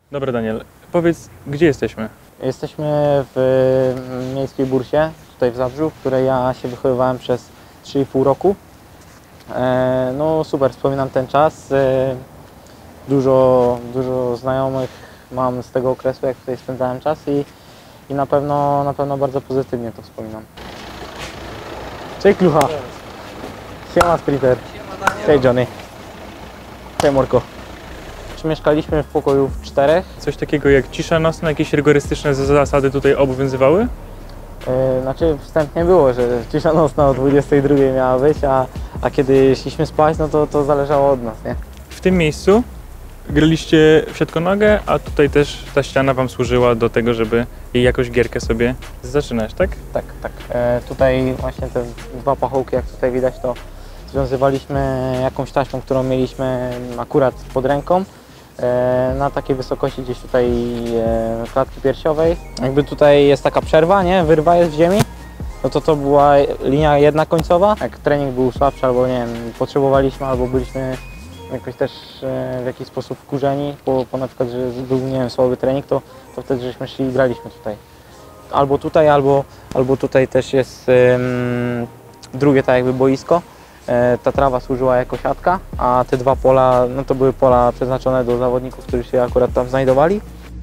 Dobra, Daniel, powiedz, gdzie jesteśmy? Jesteśmy w miejskiej bursie, tutaj w Zabrzu, w której ja się wychowywałem przez 3,5 roku. No super, wspominam ten czas. Dużo znajomych mam z tego okresu, jak tutaj spędzałem czas i na pewno bardzo pozytywnie to wspominam. Cześć Klucha! Siema Spritter! Cześć Johnny! Cześć Morko! Mieszkaliśmy w pokoju w 4. Coś takiego jak cisza nocna, jakieś rygorystyczne zasady tutaj obowiązywały? Znaczy wstępnie było, że cisza nocna o 22 miała być, a kiedy szliśmy spać, no to zależało od nas, nie? W tym miejscu graliście w siatkonogę, a tutaj też ta ściana wam służyła do tego, żeby jej jakąś gierkę sobie zaczynać, tak? Tak. Tutaj właśnie te dwa pachołki, jak tutaj widać, to związywaliśmy jakąś taśmą, którą mieliśmy akurat pod ręką. Na takiej wysokości gdzieś tutaj klatki piersiowej. Jakby tutaj jest taka przerwa, nie? Wyrwa jest w ziemi, no to była linia jedna końcowa. Jak trening był słabszy albo nie wiem, potrzebowaliśmy albo byliśmy jakoś też w jakiś sposób wkurzeni, po na przykład, że był nie wiem, słaby trening, to wtedy żeśmy szli i graliśmy tutaj. Albo tutaj, albo tutaj też jest drugie tak jakby boisko. Ta trawa służyła jako siatka, a te dwa pola, no to były pola przeznaczone do zawodników, którzy się akurat tam znajdowali.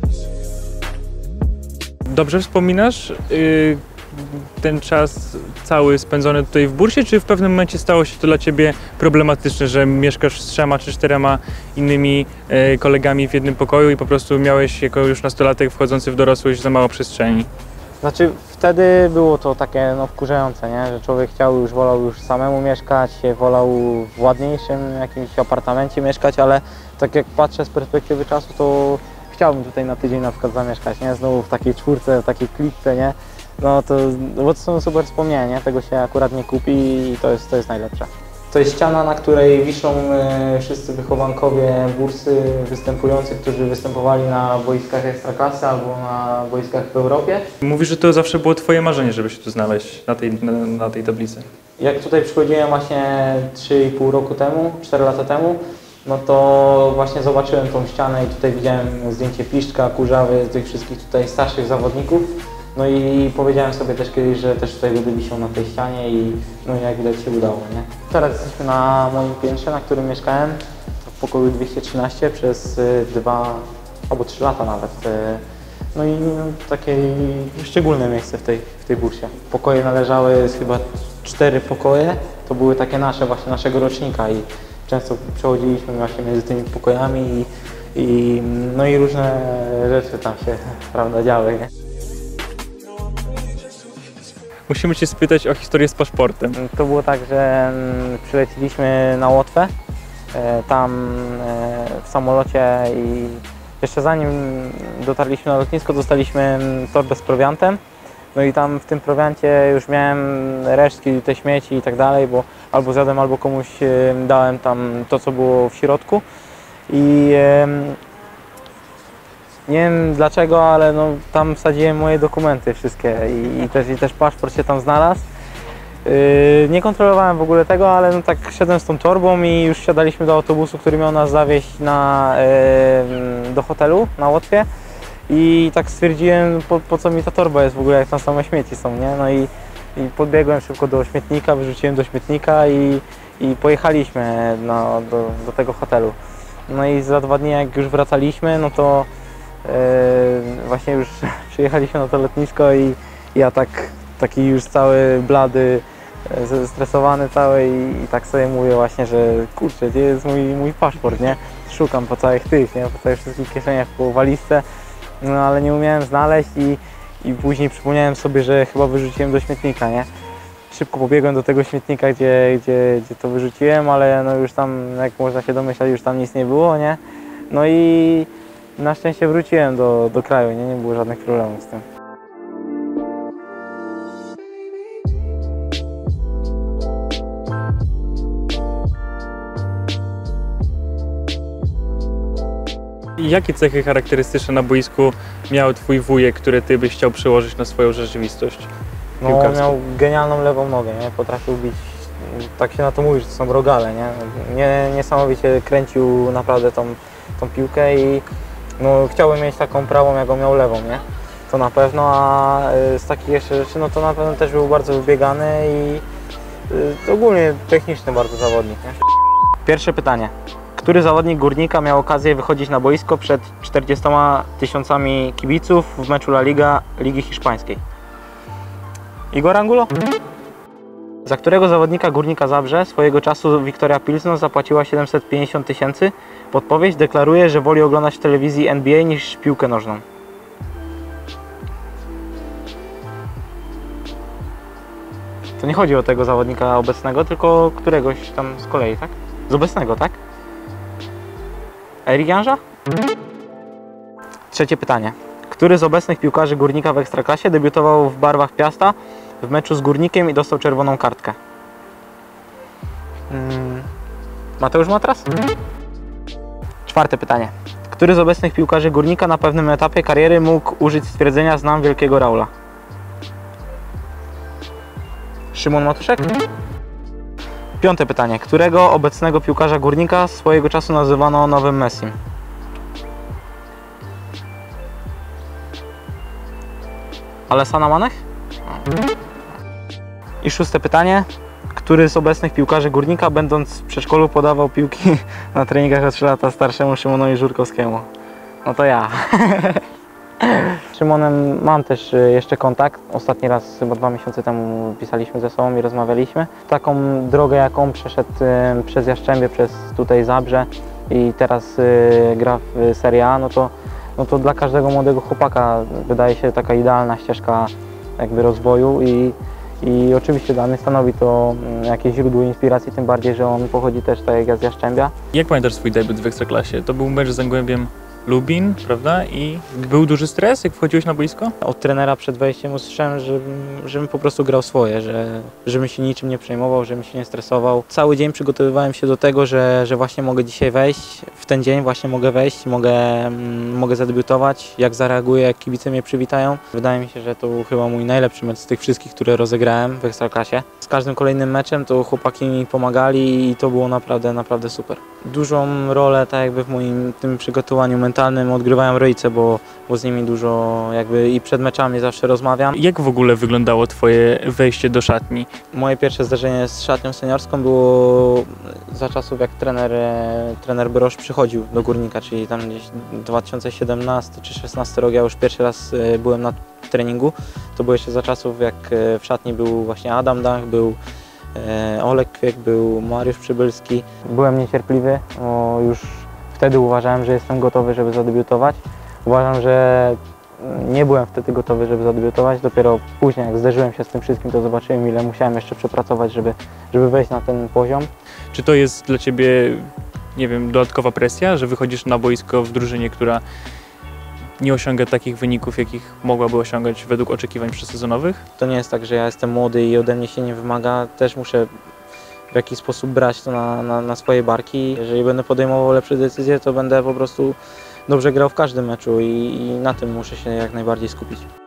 Dobrze wspominasz ten czas cały spędzony tutaj w bursie, czy w pewnym momencie stało się to dla Ciebie problematyczne, że mieszkasz z 3 czy 4 innymi kolegami w jednym pokoju i po prostu miałeś jako już nastolatek wchodzący w dorosłość za mało przestrzeni? Znaczy wtedy było to takie wkurzające, nie? Że człowiek wolał już samemu mieszkać, wolał w ładniejszym jakimś apartamencie mieszkać, ale tak jak patrzę z perspektywy czasu, to chciałbym tutaj na tydzień na przykład zamieszkać, nie? Znowu w takiej czwórce, w takiej klitce, nie? No bo to są super wspomnienia, nie? Tego się akurat nie kupi i to jest najlepsze. To jest ściana, na której wiszą wszyscy wychowankowie bursy występujący, którzy występowali na boiskach Ekstraklasy albo na boiskach w Europie. Mówisz, że to zawsze było Twoje marzenie, żeby się tu znaleźć na tej tablicy. Jak tutaj przychodziłem właśnie 3,5 roku temu, 4 lata temu, no to właśnie zobaczyłem tą ścianę i tutaj widziałem zdjęcie Piszczka, Kurzawy, tych wszystkich tutaj starszych zawodników. No i powiedziałem sobie też kiedyś, że też tutaj będę wisiał na tej ścianie i no jak widać się udało, nie? Teraz jesteśmy na moim piętrze, na którym mieszkałem, w pokoju 213 przez 2 albo 3 lata nawet. No i takie szczególne miejsce w tej bursie. Pokoje należały, chyba 4 pokoje, to były takie nasze, właśnie naszego rocznika i często przechodziliśmy właśnie między tymi pokojami no i różne rzeczy tam się, prawda, działy, nie? Musimy Cię spytać o historię z paszportem. To było tak, że przyleciliśmy na Łotwę, tam w samolocie i jeszcze zanim dotarliśmy na lotnisko, dostaliśmy torbę z prowiantem. No i tam w tym prowiancie już miałem resztki, te śmieci i tak dalej, bo albo zjadłem, albo komuś dałem tam to, co było w środku. I nie wiem dlaczego, ale no, tam wsadziłem moje dokumenty wszystkie i też paszport się tam znalazł. Nie kontrolowałem w ogóle tego, ale no, tak szedłem z tą torbą i już wsiadaliśmy do autobusu, który miał nas zawieźć do hotelu na Łotwie. I tak stwierdziłem, po co mi ta torba jest w ogóle, jak tam same śmieci są, nie? No i podbiegłem szybko do śmietnika, wyrzuciłem do śmietnika i pojechaliśmy do tego hotelu. No i za 2 dni, jak już wracaliśmy, no to właśnie już przyjechaliśmy na to lotnisko i ja taki już cały blady, zestresowany cały i tak sobie mówię właśnie, że kurczę, gdzie jest mój paszport, nie? Szukam po całych tych, nie? Po całych wszystkich kieszeniach, po walizce, no ale nie umiałem znaleźć i później przypomniałem sobie, że chyba wyrzuciłem do śmietnika, nie? Szybko pobiegłem do tego śmietnika, gdzie to wyrzuciłem, ale no już tam, jak można się domyślać, już tam nic nie było, nie? No i na szczęście wróciłem do kraju, nie było żadnych problemów z tym. I jakie cechy charakterystyczne na boisku miał Twój wujek, które Ty byś chciał przełożyć na swoją rzeczywistość piłkarską? No, miał genialną lewą nogę, nie? Potrafił bić, tak się na to mówi, że to są rogale, nie? Niesamowicie kręcił naprawdę tą piłkę i No chciałbym mieć taką prawą, jaką miał lewą, nie? To na pewno, a z takich jeszcze rzeczy, no to na pewno też był bardzo wybiegany i ogólnie techniczny bardzo zawodnik, nie? Pierwsze pytanie. Który zawodnik Górnika miał okazję wychodzić na boisko przed 40 000 kibiców w meczu La Liga Ligi Hiszpańskiej? Igor Angulo? Za którego zawodnika Górnika Zabrze swojego czasu Wiktoria Pilsno zapłaciła 750 000? Podpowiedź: deklaruje, że woli oglądać w telewizji NBA niż piłkę nożną. To nie chodzi o tego zawodnika obecnego, tylko któregoś tam z kolei, tak? Z obecnego, tak? Erik Janża? Trzecie pytanie. Który z obecnych piłkarzy Górnika w Ekstraklasie debiutował w barwach Piasta w meczu z Górnikiem i dostał czerwoną kartkę? Mateusz Matras? Czwarte pytanie. Który z obecnych piłkarzy Górnika na pewnym etapie kariery mógł użyć stwierdzenia "znam wielkiego Raula"? Szymon Matuszek? Piąte pytanie. Którego obecnego piłkarza Górnika swojego czasu nazywano nowym Messim? Alessandro Manech? I szóste pytanie. Który z obecnych piłkarzy Górnika, będąc w przedszkolu, podawał piłki na treningach o 3 lata starszemu Szymonowi Żurkowskiemu? No to ja. Z Szymonem mam też jeszcze kontakt. Ostatni raz chyba 2 miesiące temu pisaliśmy ze sobą i rozmawialiśmy. Taką drogę, jaką przeszedł przez Jastrzębie, przez tutaj Zabrze i teraz gra w Serie A, no to dla każdego młodego chłopaka wydaje się taka idealna ścieżka jakby rozwoju i oczywiście dla mnie stanowi to jakieś źródło inspiracji, tym bardziej, że on pochodzi też tak jak ja z Jastrzębia. Jak pamiętasz swój debiut w Ekstraklasie? To był mecz z Zagłębiem Lubin, prawda? I był duży stres, jak wchodziłeś na boisko? Od trenera przed wejściem usłyszałem, żebym po prostu grał swoje, żebym się niczym nie przejmował, żebym się nie stresował. Cały dzień przygotowywałem się do tego, że właśnie mogę dzisiaj wejść, w ten dzień właśnie mogę wejść, mogę zadebiutować, jak zareaguję, jak kibice mnie przywitają. Wydaje mi się, że to był chyba mój najlepszy mecz z tych wszystkich, które rozegrałem w Ekstraklasie. Z każdym kolejnym meczem to chłopaki mi pomagali i to było naprawdę super. Dużą rolę tak jakby w moim tym przygotowaniu mentalnym odgrywają rodzice, bo z nimi dużo jakby i przed meczami zawsze rozmawiam. Jak w ogóle wyglądało twoje wejście do szatni? Moje pierwsze zdarzenie z szatnią seniorską było za czasów, jak trener Brosz przychodził do Górnika, czyli tam gdzieś 2017 czy 2016 rok. Ja już pierwszy raz byłem na treningu. To było jeszcze za czasów, jak w szatni był właśnie Adam Dach, był Olek Kwiek, był Mariusz Przybylski. Byłem niecierpliwy, bo już wtedy uważałem, że jestem gotowy, żeby zadebiutować. Uważam, że nie byłem wtedy gotowy, żeby zadebiutować. Dopiero później, jak zderzyłem się z tym wszystkim, to zobaczyłem, ile musiałem jeszcze przepracować, żeby wejść na ten poziom. Czy to jest dla ciebie, nie wiem, dodatkowa presja, że wychodzisz na boisko w drużynie, która nie osiąga takich wyników, jakich mogłaby osiągać według oczekiwań przysezonowych? To nie jest tak, że ja jestem młody i ode mnie się nie wymaga. Też muszę w jakiś sposób brać to na swoje barki. Jeżeli będę podejmował lepsze decyzje, to będę po prostu dobrze grał w każdym meczu i na tym muszę się jak najbardziej skupić.